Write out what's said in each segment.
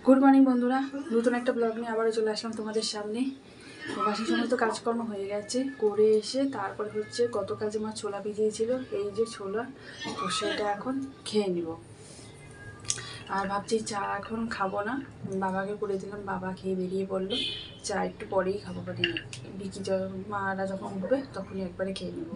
Good morning বন্ধুরা, নতুন একটা ব্লগ নিয়ে আবারও চলে আসলাম তোমাদের সামনে। বাসি সমস্ত কাজকর্ম হয়ে গেছে, করে এসে তারপরে হচ্ছে গতকাল যে আমার ছোলা ভিজিয়েছিল, এই যে ছোলা, তো সেটা এখন খেয়ে নিব। আর ভাবছি চা এখন খাবো না, বাবাকে করে দিলাম, বাবা খেয়ে বেরিয়ে পড়লো। চা একটু পরেই খাবো, মানে বিকি মারা যখন উঠবে তখনই একবারে খেয়ে নেব।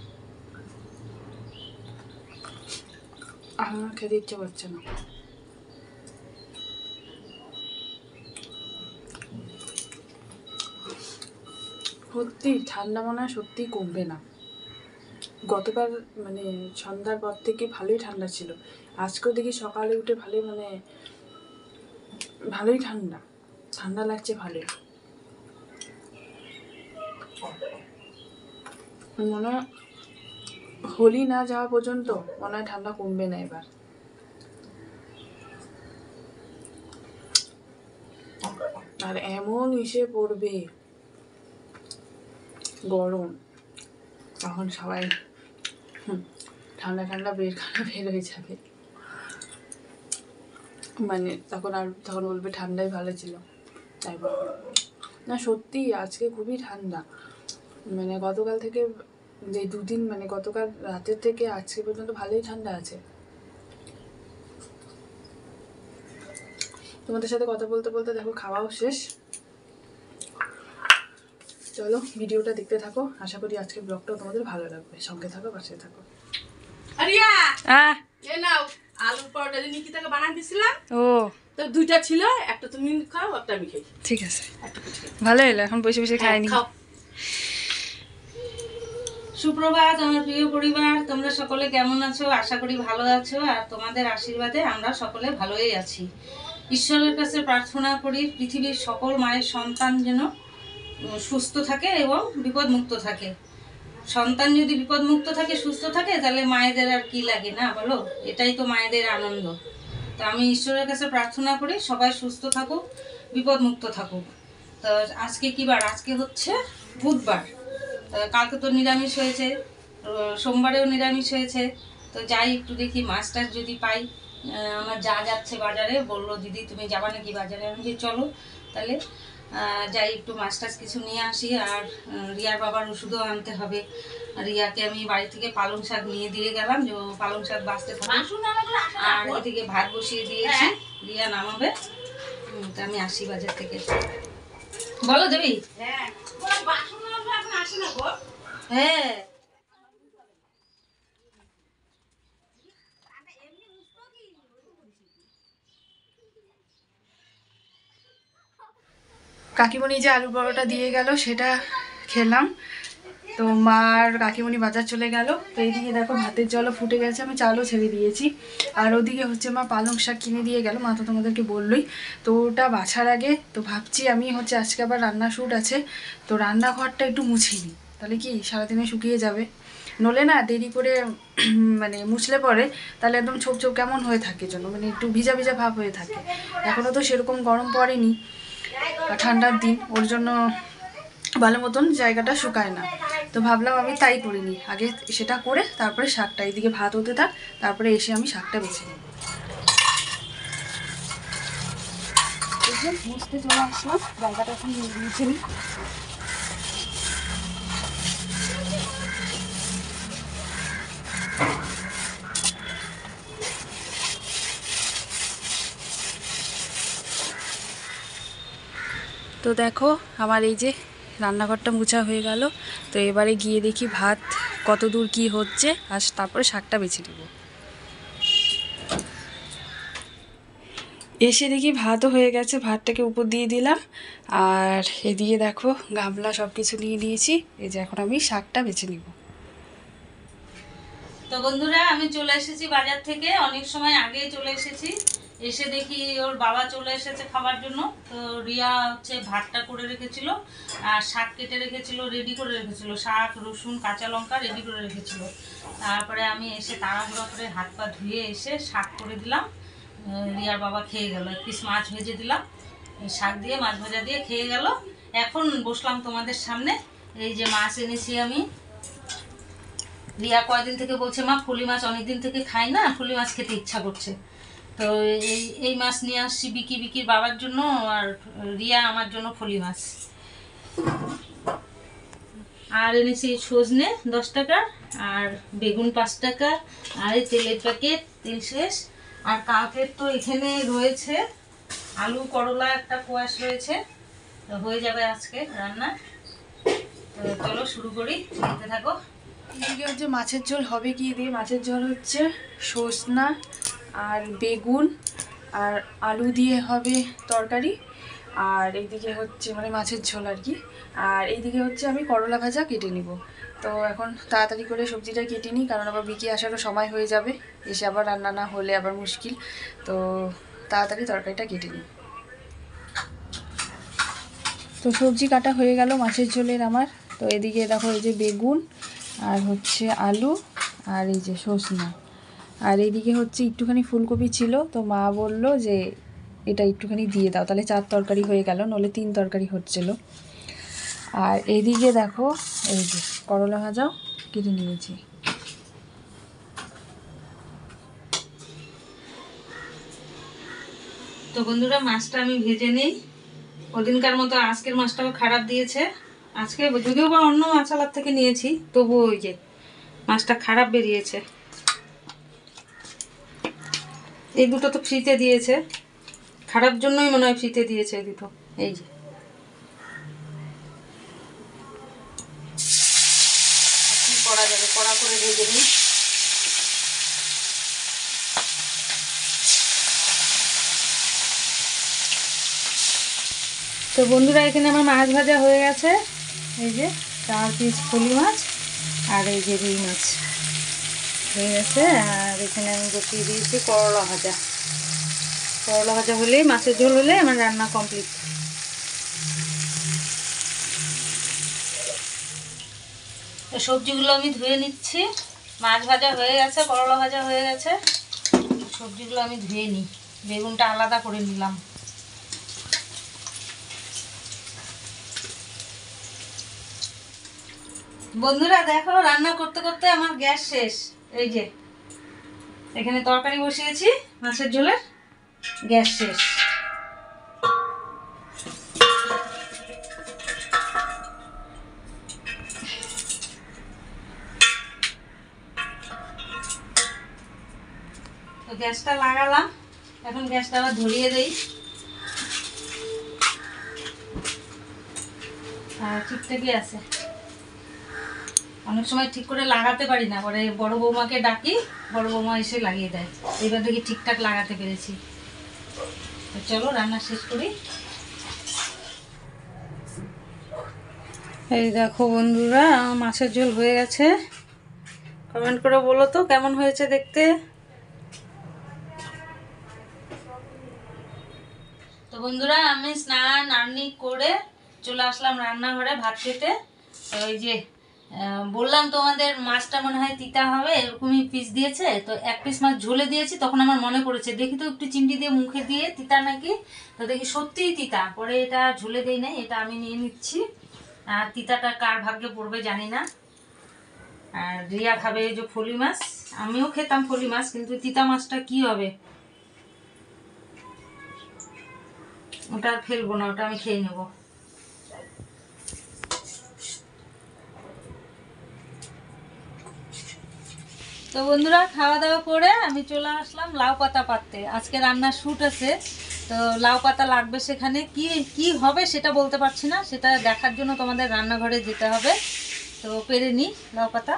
আমার খেতে ইচ্ছে করছে না। সত্যি ঠান্ডা মনে হয় সত্যিই কমবে না। গতকাল মানে সন্ধ্যার পর থেকে ভালোই ঠান্ডা ছিল, আজকেও দেখি সকালে উঠে ভালোই ঠান্ডা ঠান্ডা লাগছে ভালোই। মনে হয় হোলি না যাওয়া পর্যন্ত মনে হয় ঠান্ডা কমবে না এবার। আর এমন এসে পড়বে গরম, তখন সবাই ঠান্ডা ঠান্ডা বের হয়ে যাবে, মানে তখন বলবে ঠান্ডাই ভালো ছিল। তাই না, সত্যি আজকে খুবই ঠান্ডা, মানে গতকাল থেকে যে দুদিন, মানে গতকাল রাতের থেকে আজকে পর্যন্ত ভালোই ঠান্ডা আছে। তোমাদের সাথে কথা বলতে বলতে দেখো খাওয়াও শেষ। চলো ভিডিওটা দেখতে থাকো, আশা করি আজকের ব্লগটাও তোমাদের ভালো লাগবে। সঙ্গে থাকো, পাশে থাকো। আরিয়া এ নাও আলুর পরোটা যে নিকিতাকে বানাই দিছিলাম, ও তো দুইটা ছিল, একটা তুমি খাও একটা আমি খাই। ঠিক আছে, ভালো হলো, এখন বসে বসে খাইনি। সুপ্রভাত আমার প্রিয় পরিবার, তোমরা সকলে কেমন আছো? আশা করি ভালো আছো, আর তোমাদের আশীর্বাদে আমরা সকলে ভালোই আছি। ঈশ্বরের কাছে প্রার্থনা করি পৃথিবীর সকল মায়ের সন্তান যেন সুস্থ থাকে এবং বিপদমুক্ত থাকে। সন্তান যদি বিপদমুক্ত থাকে, সুস্থ থাকে, তাহলে মায়েদের আর কি লাগে না বলো? এটাই তো মায়েদের আনন্দ। তো আমি ঈশ্বরের কাছে প্রার্থনা করি সবাই সুস্থ থাকুক, বিপদমুক্ত থাকুক। তো আজকে কি বার? আজকে হচ্ছে বুধবার। কালকে তো নিরামিষ হয়েছে, সোমবারেও নিরামিষ হয়েছে। তো যাই একটু দেখি মাছ টাছ যদি পাই। আমার যা যাচ্ছে বাজারে, বললো দিদি তুমি যাবা নাকি বাজারে? আমি যে চলো তাহলে যাই, একটু মাছ টাছ কিছু নিয়ে আসি। আর রিয়ার বাবার ওষুধও আনতে হবে। রিয়াকে আমি বাড়ি থেকে পালং শাক নিয়ে দিয়ে গেলাম, যে পালং শাক বাঁচতে থাকে। আর এদিকে ভাত বসিয়ে দিয়েছি, রিয়া নামাবে। তা আমি আসি বাজার থেকে। বলো দেবী। হ্যাঁ কাকিমণি যে আলু পরোটা দিয়ে গেল সেটা খেলাম। তো মা আর কাকিমণি বাজার চলে গেল। তো এইদিকে দেখো ভাতের জলও ফুটে গেছে, আমি চালও ছেড়ে দিয়েছি। আর ওদিকে হচ্ছে মা পালং শাক কিনে দিয়ে গেল, মা তো তোমাদেরকে বললোই। তো ওটা বাছার আগে তো ভাবছি আমি হচ্ছে আজকে আবার রান্না শ্যুট আছে, তো রান্নাঘরটা একটু মুছিয়ে নিই, তাহলে কি সারাদিনে শুকিয়ে যাবে। নলে না দেরি করে মানে মুছলে পরে তাহলে একদম ছোপ ছোপ কেমন হয়ে থাকে, জন্য মানে একটু ভিজা ভিজা ভাব হয়ে থাকে। এখনও তো সেরকম গরম পড়েনি, ঠান্ডার দিন, ওর জন্য ভালো মতন জায়গাটা শুকায় না। তো ভাবলাম আমি তাই করিনি, আগে সেটা করে তারপরে শাকটা, এদিকে ভাত হতে থাক, তারপরে এসে আমি শাকটা বেছে নিই। মুছতে চলে আসলাম, জায়গাটা এখন মুছে নিই। তো দেখো আমার এই যে রান্নাঘরটা মুছা হয়ে গেল। তো এবারে গিয়ে দেখি ভাত কত দূর কি হচ্ছে, আর তারপরে শাকটা বেছে নেব। এসে দেখি ভাতও হয়ে গেছে, ভাতটাকে উপর দিয়ে দিলাম। আর এদিকে দেখো গামলা সব কিছু নিয়ে নিয়েছি, এই যে এখন আমি শাকটা বেছে নিব। তো বন্ধুরা আমি চলে এসেছি বাজার থেকে, অনেক সময় আগেই চলে এসেছি। এসে দেখি ওর বাবা চলে এসেছে খাবার জন্য। তো রিয়া হচ্ছে ভাতটা করে রেখেছিল, আর শাক কেটে রেখেছিল, রেডি করে রেখেছিল, শাক রসুন কাঁচা লঙ্কা রেডি করে রেখেছিল। তারপরে আমি এসে তাড়াহুড়ো করে হাত পা ধুয়ে এসে শাক করে দিলাম। রিয়ার বাবা খেয়ে গেল। এক পিস মাছ ভেজে দিলাম, শাক দিয়ে মাছ ভাজা দিয়ে খেয়ে গেল। এখন বসলাম তোমাদের সামনে। এই যে মাছ এনেছি আমি। রিয়া কয়দিন থেকে বলছে মা ফুলি মাছ অনেকদিন থেকে খাই না, ফুলি মাছ খেতে ইচ্ছা করছে। তো এই মাছ নিয়ে আসছি বিকির বাবার জন্য, আর রিয়া আমার জন্য ফলি মাছ। আর এনেছি সজনে 10 টাকা, আর বেগুন 5 টাকা, আর এই তেলের প্যাকেট, তেল শেষ। আর কালকের তো এখানে রয়েছে আলু করলা একটা কোয়াশ রয়েছে, তো হয়ে যাবে আজকে রান্না। তো চলো শুরু করি, দেখতে থাকো। এদিকে হচ্ছে মাছের ঝোল হবে কি দিয়ে, মাছের ঝোল হচ্ছে সজনা আর বেগুন আর আলু দিয়ে হবে তরকারি। আর এইদিকে হচ্ছে মানে মাছের ঝোল আর কি। আর এইদিকে হচ্ছে আমি করলা ভাজা কেটে নিব। তো এখন তাড়াতাড়ি করে সবজিটা কেটে নিই, কারণ আবার বিকি আসারও সময় হয়ে যাবে, এসে আবার রান্না না হলে আবার মুশকিল। তো তাড়াতাড়ি তরকারিটা কেটে নিই। তো সবজি কাটা হয়ে গেল মাছের ঝোলের আমার। তো এদিকে দেখো এই যে বেগুন আর হচ্ছে আলু আর এই যে সজনা, আর এইদিকে হচ্ছে একটুখানি ফুলকপি ছিল, তো মা বলল যে এটা একটুখানি দিয়ে দাও, তাহলে 4 তরকারি হয়ে গেল, নলে 3 তরকারি হচ্ছিল। আর এইদিকে দেখো এই যে করলা ভাজাও কেটে নিয়েছি। তো বন্ধুরা মাছটা আমি ভেজে নিই। ওদিনকার মতো আজকের মাছটাও খারাপ দিয়েছে। আজকে যদিও বা অন্য মাছালার থেকে নিয়েছি, তবু ওই যে মাছটা খারাপ বেরিয়েছে। এই দুটো তো ফ্রিতে দিয়েছে, খারাপ জন্যই মনে হয় ফ্রিতে দিয়েছে এই দুটো। এই যে কি করা যাবে, কড়া করে ভেজে নিই। তো বন্ধুরা এখানে আমার মাছ ভাজা হয়ে গেছে, এই যে 4 পিস ফলি মাছ আর এই যে রুই মাছ হয়ে গেছে। আর এখানে আমি বসিয়ে দিয়েছি করলা ভাজা। করলা ভাজা হলেই, মাছের ঝোল হলে আমার রান্না কমপ্লিট। তো সবজিগুলো আমি ধুয়ে নিচ্ছি। মাছ ভাজা হয়ে গেছে, করলা ভাজা হয়ে গেছে, সবজিগুলো আমি ধুয়ে নিই। বেগুনটা আলাদা করে নিলাম। বন্ধুরা দেখো, রান্না করতে করতে আমার গ্যাস শেষ। এই যে এখানে তরকারি বসিয়েছি মাছের ঝোলের, গ্যাস শেষ। তো গ্যাসটা লাগালাম, এখন গ্যাসটা আবার ধরিয়ে দেই। ঠিকঠাকই আছে। অনেক সময় ঠিক করে লাগাতে পারি না, পরে বড় বৌমাকে ডাকি, বড় বৌমা এসে লাগিয়ে দেয়। এবার দেখি ঠিকঠাক লাগাতে পেরেছি। তো চলো রান্না শেষ করি। এই দেখো বন্ধুরা, মাছের ঝোল হয়ে গেছে। কমেন্ট করে বলো তো কেমন হয়েছে দেখতে। তো বন্ধুরা আমি স্নান আর্নি করে চলে আসলাম রান্নাঘরে ভাত খেতে। ওই যে বললাম তোমাদের মাছটা মনে হয় তিতা হবে, এরকমই পিস দিয়েছে। তো 1 পিস মাছ ঝোলে দিয়েছি, তখন আমার মনে পড়েছে দেখি তো একটু চিমটি দিয়ে মুখে দিয়ে তিতা নাকি। তো দেখি সত্যিই তিতা, পরে এটা ঝোলে দেই নাই, এটা আমি নিয়ে নিচ্ছি। আর তিতাটা কার ভাগ্যে পড়বে জানি না। আর রিয়া খাবে এই যে ফলি মাছ, আমিও খেতাম ফলি মাছ, কিন্তু তিতা মাছটা কি হবে, ওটা আর ফেলবো না, ওটা আমি খেয়ে নেবো। তো বন্ধুরা খাওয়া দাওয়া করে আমি চলে আসলাম লাউ পাতা পাততে। আজকে রান্নার শ্যুট আছে, তো লাউ পাতা লাগবে। সেখানে কি কি হবে সেটা বলতে পারছি না, সেটা দেখার জন্য তোমাদের রান্নাঘরে যেতে হবে। তো পেরে নিই লাউ পাতা।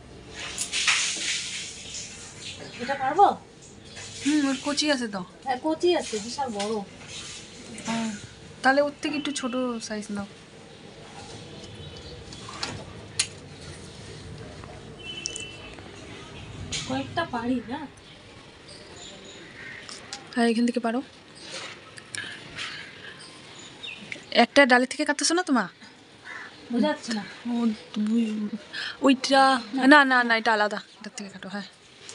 এটা পারবো? ওর কচি আছে তো। হ্যাঁ কচি আছে, বিশাল বড়। তাহলে ওর থেকে একটু ছোট সাইজ নাও। কয়েকটা পারি না। হ্যাঁ এখান থেকে পারো। একটা ডালের থেকে কাটতেছো না তোমা? বোঝা যাচ্ছে না। ওইটা না না না, এটা আলাদা, এটার থেকে কাটো। হ্যাঁ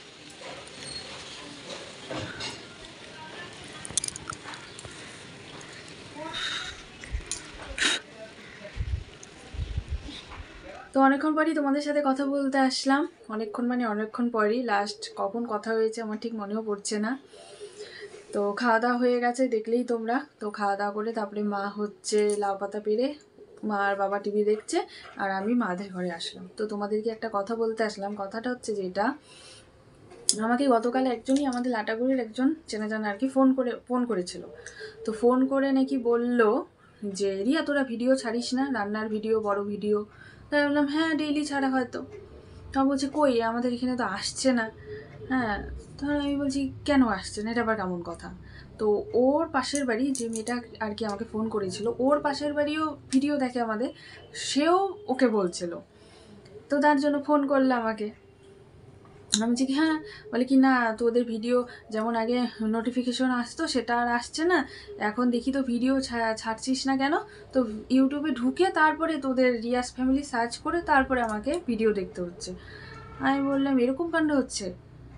তো অনেকক্ষণ পরই তোমাদের সাথে কথা বলতে আসলাম। অনেকক্ষণ মানে অনেকক্ষণ পরই, লাস্ট কখন কথা হয়েছে আমার ঠিক মনেও পড়ছে না। তো খাওয়া দাওয়া হয়ে গেছে দেখলেই তোমরা। তো খাওয়া দাওয়া করে তারপরে মা হচ্ছে লাউ পাতা পেরে, মা আর বাবা টিভি দেখছে, আর আমি মাদের ঘরে আসলাম। তো তোমাদেরকে একটা কথা বলতে আসলাম। কথাটা হচ্ছে যেটা, আমাকে গতকাল একজনই, আমাদের লাটাগুড়ির একজন চেনা জানা আর কি, ফোন করেছিল। তো ফোন করে নাকি বলল যে রিয়া তোরা ভিডিও ছাড়িস না, রান্নার ভিডিও, বড় ভিডিও। তাই বললাম হ্যাঁ ডেইলি ছাড়া হয়তো। তা বলছে কই আমাদের এখানে তো আসছে না। হ্যাঁ, তাহলে আমি বলছি কেন আসছে না, এটা আবার কেমন কথা। তো ওর পাশের বাড়ি যে মেয়েটা আর কি আমাকে ফোন করেছিল, ওর পাশের বাড়িও ভিডিও দেখে আমাদের, সেও ওকে বলছিল। তো তার জন্য ফোন করলো আমাকে। আমি বলছি কি হ্যাঁ, বলে কি না তোদের ভিডিও যেমন আগে নোটিফিকেশন আসতো সেটা আর আসছে না, এখন দেখি তো ভিডিও ছাড়ছিস না কেন। তো ইউটিউবে ঢুকে তারপরে তোদের রিয়াস ফ্যামিলি সার্চ করে তারপরে আমাকে ভিডিও দেখতে হচ্ছে। আমি বললাম এরকম কাণ্ড হচ্ছে?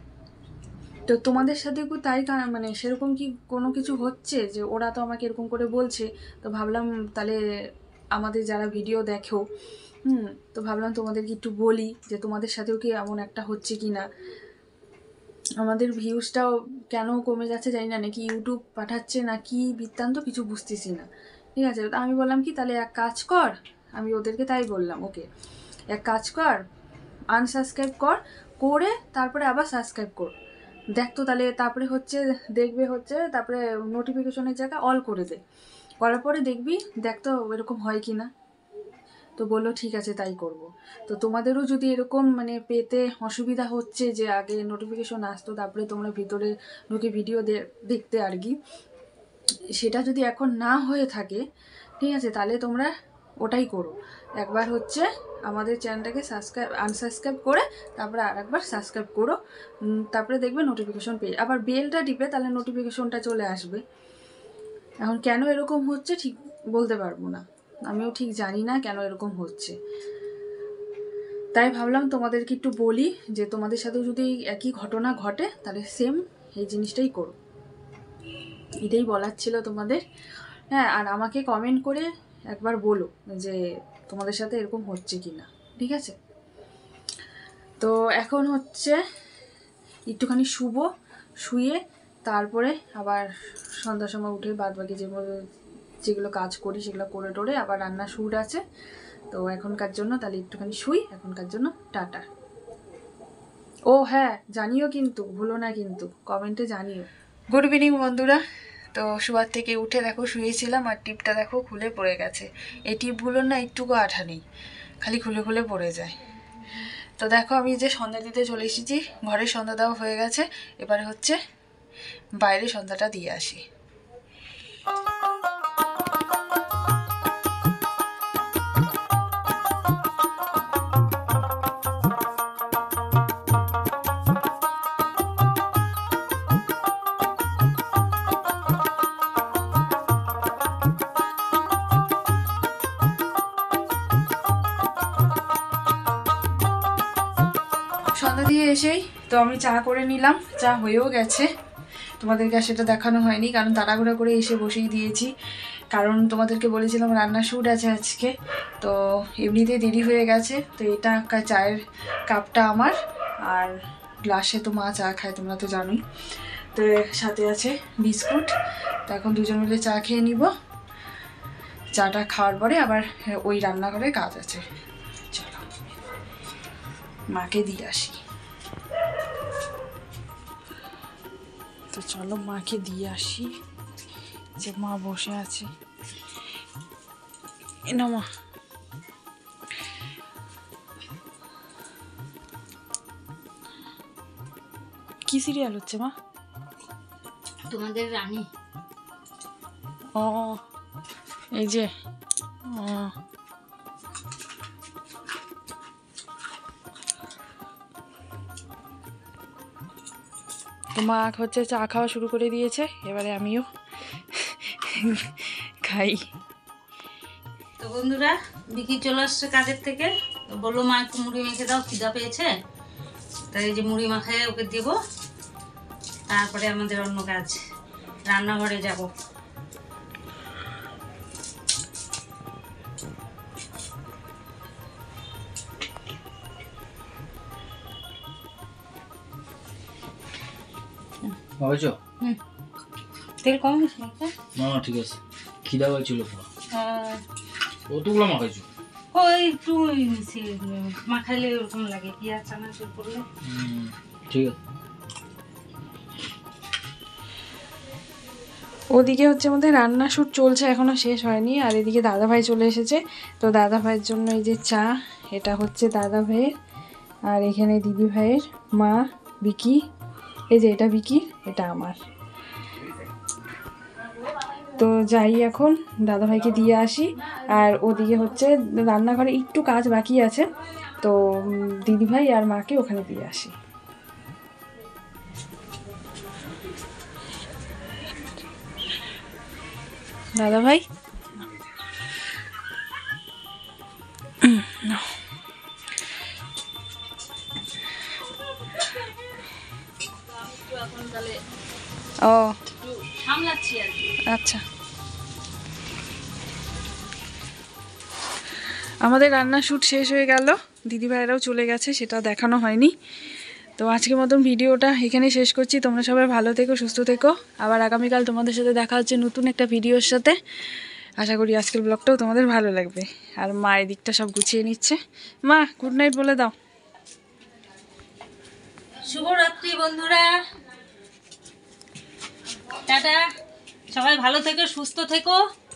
তো তোমাদের সাথে কি তাই মানে সেরকম কি কোনো কিছু হচ্ছে যে ওরা তো আমাকে এরকম করে বলছে? তো ভাবলাম তাহলে আমাদের যারা ভিডিও দেখো, তো ভাবলাম তোমাদেরকে একটু বলি যে তোমাদের সাথেও কি এমন একটা হচ্ছে কি না। আমাদের ভিউজটাও কেন কমে যাচ্ছে জানি না, নাকি ইউটিউব পাঠাচ্ছে না কি বৃত্তান্ত কিছু বুঝতেছি না। ঠিক আছে, তো আমি বললাম কি তাহলে এক কাজ কর, আমি ওদেরকে তাই বললাম, ওকে এক কাজ কর, আনসাবস্ক্রাইব করে তারপরে আবার সাবস্ক্রাইব কর, দেখ তো তাহলে তারপরে হচ্ছে দেখবে হচ্ছে তারপরে নোটিফিকেশনের জায়গায় অল করে দে, করার পরে দেখবি দেখ তো এরকম হয় কি না। তো বললো ঠিক আছে তাই করব। তো তোমাদেরও যদি এরকম মানে পেতে অসুবিধা হচ্ছে যে আগে নোটিফিকেশন আসতো তারপরে তোমরা ভিতরে ঢুকে ভিডিও দেখতে আর কি, সেটা যদি এখন না হয়ে থাকে, ঠিক আছে, তাহলে তোমরা ওটাই করো, একবার হচ্ছে আমাদের চ্যানেলটাকে আনসাবস্ক্রাইব করে তারপরে আর একবার সাবস্ক্রাইব করো, তারপরে দেখবে নোটিফিকেশন পেয়ে আবার বেলটা টিপে তাহলে নোটিফিকেশনটা চলে আসবে। এখন কেন এরকম হচ্ছে ঠিক বলতে পারবো না, আমিও ঠিক জানি না কেন এরকম হচ্ছে। তাই ভাবলাম তোমাদেরকে একটু বলি যে তোমাদের সাথেও যদি একই ঘটনা ঘটে তাহলে সেম এই জিনিসটাই করো, এটাই বলার ছিল তোমাদের। হ্যাঁ, আর আমাকে কমেন্ট করে একবার বলো যে তোমাদের সাথে এরকম হচ্ছে কি না, ঠিক আছে? তো এখন হচ্ছে একটুখানি শুয়ে তারপরে আবার সন্ধ্যার সময় উঠে বাদবাকি যেগুলো কাজ করি সেগুলো করে টোরে আবার রান্না শুট আছে। তো এখনকার জন্য তাহলে একটুখানি শুই, এখনকার জন্য টাটা। ও হ্যাঁ, জানিও কিন্তু, ভুলো না কিন্তু, কমেন্টে জানিও। গুড ইভিনিং বন্ধুরা। তো শোয়ার থেকে উঠে দেখো শুয়েছিলাম আর টিপটা দেখো খুলে পড়ে গেছে। এই টিপগুলোর না একটুকু আঠা নেই, খালি খুলে খুলে পড়ে যায়। তো দেখো আমি যে সন্ধ্যা দিতে চলে এসেছি, ঘরে সন্ধ্যা দেওয়া হয়ে গেছে, এবারে হচ্ছে বাইরে সন্ধ্যাটা দিয়ে আসি। সন্ধ্যা দিয়ে এসেই তো আমি চা করে নিলাম, চা হয়েও গেছে, তোমাদেরকে আর সেটা দেখানো হয়নি কারণ তাড়াহুড়া করে এসে বসেই দিয়েছি, কারণ তোমাদেরকে বলেছিলাম রান্নার শ্যুট আছে আজকে। তো এমনিতে দেরি হয়ে গেছে। তো এটা চায়ের কাপটা আমার, আর গ্লাসে তো মা চা খায় তোমরা তো জানোই। তো সাথে আছে বিস্কুট। তো এখন দুজন মিলে চা খেয়ে নিব, চাটা খাওয়ার পরে আবার ওই রান্নাঘরে কাজ আছে, চলো মাকে দিয়ে আসি। তো চলো মাকে দিয়ে আসি, যে মা বসে আছে। না মা, কি সিরিয়াল হচ্ছে মা? তোমাদের রানী। ও এই যে তো মা হচ্ছে চা খাওয়া শুরু করে দিয়েছে, এবারে আমিও খাই। তো বন্ধুরা, বিকি চলে আসছে কাজের থেকে, তো বললো মা একটু মুড়ি মেখে দাও, খিদা পেয়েছে। তাই এই যে মুড়ি মাখায় ওকে দেবো, তারপরে আমাদের অন্য কাজ, রান্নাঘরে যাব। বাবাইছো তেল কম হয়েছে নাকি? না না ঠিক আছে, খিদা হয়েছিল পুরো। হ্যাঁ, কতগুলো মাখাইছো? ওই একটু মাখাইলে ওরকম লাগে, পেঁয়াজ চানাচুর করলে। ঠিক আছে। ওদিকে হচ্ছে আমাদের রান্না শুট চলছে, এখনো শেষ হয়নি। আর এদিকে দাদা ভাই চলে এসেছে। তো দাদা ভাইয়ের জন্য এই যে চা, এটা হচ্ছে দাদা ভাইয়ের, আর এখানে দিদি ভাইয়ের মা বিকি, এই যে এটা বিকি, এটা আমার। তো যাই এখন দাদা ভাইকে দিয়ে আসি। আর ওদিকে হচ্ছে রান্নাঘরে একটু কাজ বাকি আছে, তো দিদি ভাই আর মাকে ওখানে দিয়ে আসি। দাদা ভাই ও সামলাচ্ছি আর কি। আচ্ছা, আমাদের রান্না শুট শেষ হয়ে গেল, দিদিভাইরাও চলে গেছে, সেটা দেখানো হয়নি। তো আজকের মতন ভিডিওটা এখানেই শেষ করছি। তোমরা সবাই ভালো থেকো, সুস্থ থেকো। আবার আগামীকাল তোমাদের সাথে দেখা হচ্ছে নতুন একটা ভিডিওর সাথে। আশা করি আজকের ব্লগটাও তোমাদের ভালো লাগবে। আর মা এদিকটা সব গুছিয়ে নিচ্ছে। মা গুড নাইট বলে দাও। শুভরাত্রি বন্ধুরা, টাটা, সবাই ভালো থেকো, সুস্থ থেকো।